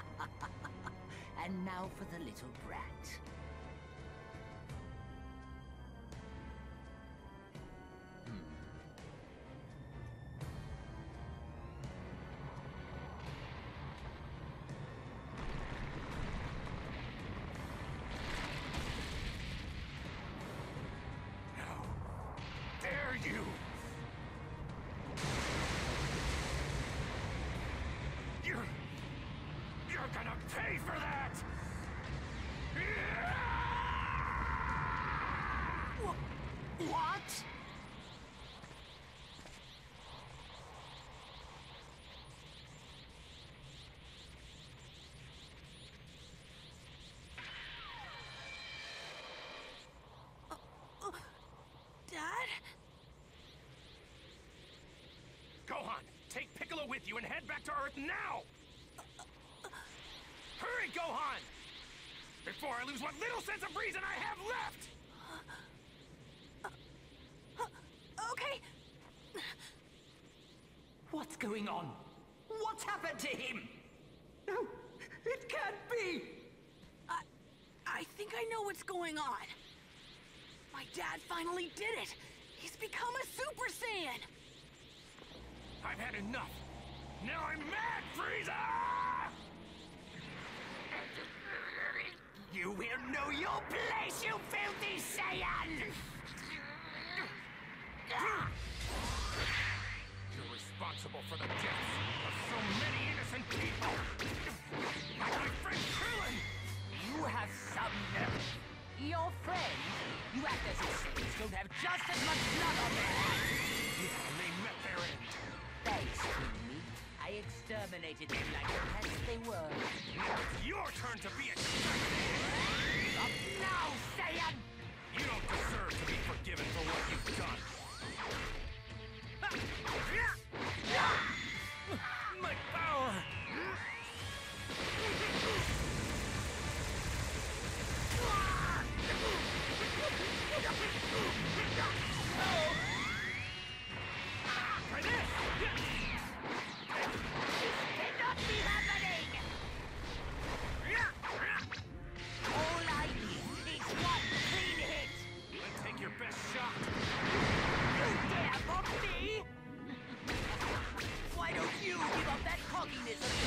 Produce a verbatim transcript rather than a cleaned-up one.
And now for the little brat. Dare you! You're... You're gonna pay for that! Wh- What? Dad? Gohan, take Piccolo with you and head back to Earth now! Hurry, Gohan! Before I lose what little sense of reason I have left! Okay. What's going on? What's happened to him? No, it can't be! I... I think I know what's going on. My dad finally did it! He's become a Super Saiyan! I've had enough! Now I'm mad, Frieza! You will know your place, you filthy Saiyan! You're responsible for the deaths of so many innocent people! Like my friend Krillin! You have some nerve. Your friend? You act as if Saiyans don't have just as much blood on their hands! Yeah, they met their end. Thanks, Queenie. I exterminated them like the pests they were. Now it's your turn to be exterminated! Up now, Saiyan! You don't deserve to be forgiven for what you've done! My power! Try this! This cannot be happening! All I need is one clean hit! Then take your best shot! You dare mock me? Why don't you give up that cockiness of